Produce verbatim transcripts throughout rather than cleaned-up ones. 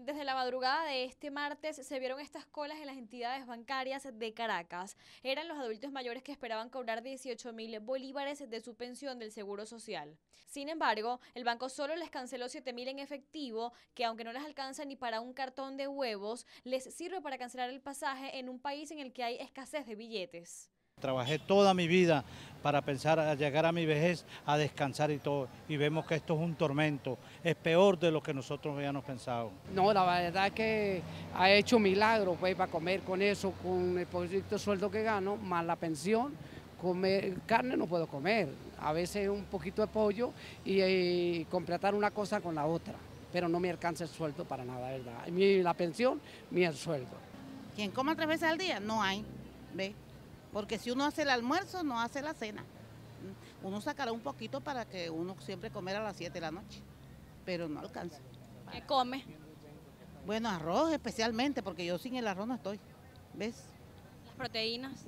Desde la madrugada de este martes se vieron estas colas en las entidades bancarias de Caracas. Eran los adultos mayores que esperaban cobrar dieciocho mil bolívares de su pensión del Seguro Social. Sin embargo, el banco solo les canceló siete mil en efectivo, que aunque no les alcanza ni para un cartón de huevos, les sirve para cancelar el pasaje en un país en el que hay escasez de billetes. Trabajé toda mi vida para pensar a llegar a mi vejez, a descansar y todo, y vemos que esto es un tormento, es peor de lo que nosotros habíamos pensado. No, la verdad es que ha hecho milagros pues, para comer con eso, con el poquito sueldo que gano, más la pensión. Comer carne no puedo comer, a veces un poquito de pollo y, y completar una cosa con la otra, pero no me alcanza el sueldo para nada, ¿verdad? Ni la pensión ni el sueldo. Quien coma tres veces al día, no hay, ¿ve? Porque si uno hace el almuerzo, no hace la cena. Uno sacará un poquito para que uno siempre comer a las siete de la noche, pero no alcanza. ¿Qué come? Bueno, arroz especialmente, porque yo sin el arroz no estoy, ¿ves? ¿Las proteínas?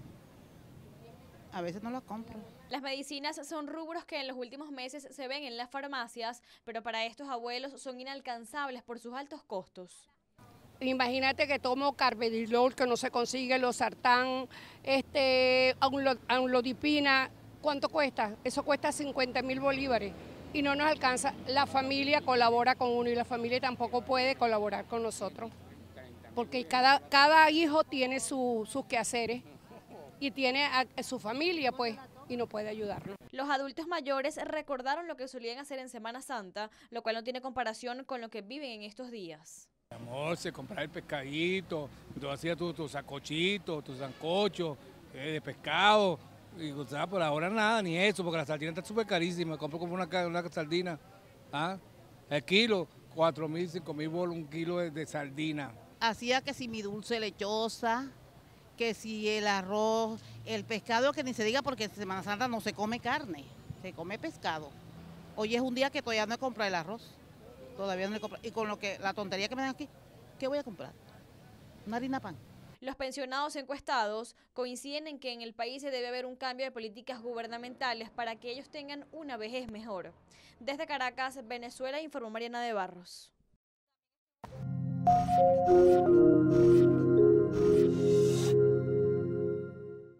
A veces no las compro. Las medicinas son rubros que en los últimos meses se ven en las farmacias, pero para estos abuelos son inalcanzables por sus altos costos. Imagínate que tomo carvedilol que no se consigue, losartán, este, amlodipina, ¿cuánto cuesta? Eso cuesta cincuenta mil bolívares y no nos alcanza. La familia colabora con uno y la familia tampoco puede colaborar con nosotros, porque cada, cada hijo tiene su, sus quehaceres y tiene a, a su familia, pues, y no puede ayudarnos. Los adultos mayores recordaron lo que solían hacer en Semana Santa, lo cual no tiene comparación con lo que viven en estos días. Amor, se comprar el pescadito, tú hacías tu, tu sacochito, tu sancocho eh, de pescado, y o sea, por ahora nada, ni eso, porque la sardina está súper carísima, compro como una, una sardina, ¿ah? El kilo, cuatro mil, cinco mil bolos, un kilo de, de sardina. Hacía que si mi dulce lechosa, que si el arroz, el pescado, que ni se diga porque en Semana Santa no se come carne, se come pescado. Hoy es un día que todavía no he comprado el arroz. Todavía no he comprado. Y con lo que la tontería que me dan aquí, ¿qué voy a comprar? Una harina pan. Los pensionados encuestados coinciden en que en el país se debe haber un cambio de políticas gubernamentales para que ellos tengan una vejez mejor. Desde Caracas, Venezuela, informó Mariana de Barros.